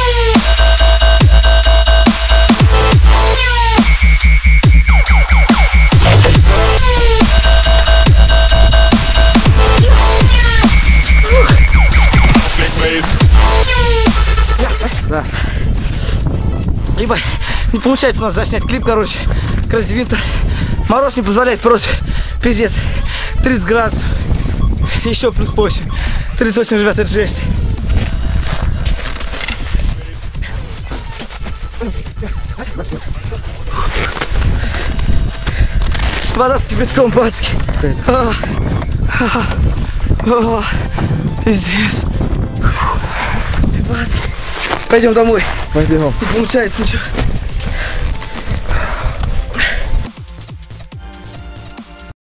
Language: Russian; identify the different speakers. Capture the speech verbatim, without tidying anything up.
Speaker 1: Да. Ибо не получается у нас заснять клип, короче. Crazy Winter. Мороз не позволяет просто. Пиздец. тридцать градусов. Еще плюс восемь. тридцать восемь, ребята, это жесть. Вода с кипятком, пацки. Пиздец. Пацки. Пойдем домой.
Speaker 2: Пойдем.
Speaker 1: Не получается ничего.